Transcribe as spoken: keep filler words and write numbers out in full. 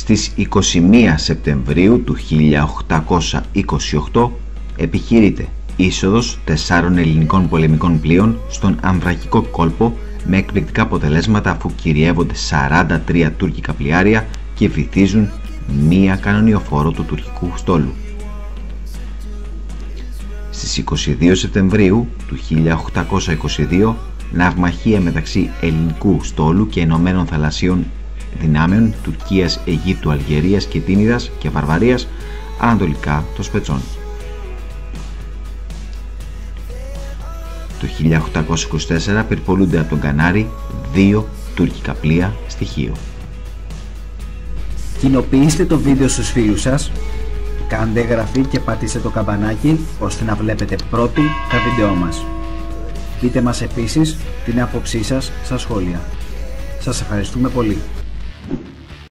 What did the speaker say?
Στις είκοσι μία Σεπτεμβρίου του χίλια οκτακόσια είκοσι οκτώ επιχειρείται είσοδος τεσσάρων ελληνικών πολεμικών πλοίων στον Αμβρακικό κόλπο με εκπληκτικά αποτελέσματα, αφού κυριεύονται σαράντα τρία τουρκικά πλοιάρια και βυθίζουν μία κανονιοφόρο του τουρκικού στόλου. Στις είκοσι δύο Σεπτεμβρίου του χίλια οκτακόσια είκοσι δύο, ναυμαχία μεταξύ ελληνικού στόλου και ενωμένων θαλασσίων δυνάμεων Τουρκίας, Αιγύπτου, Αλγερίας, Κιτίνιδας και Βαρβαρίας ανατολικά των Σπετσών. Το χίλια οκτακόσια είκοσι τέσσερα πυρπολούνται από τον Κανάρι δύο τουρκικά πλοία στη Χίο. Κοινοποιήστε το βίντεο στους φίλους σας, κάντε εγγραφή και πατήστε το καμπανάκι ώστε να βλέπετε πρώτοι τα βίντεό μας. Πείτε μας επίσης την άποψή σας στα σχόλια. Σας ευχαριστούμε πολύ.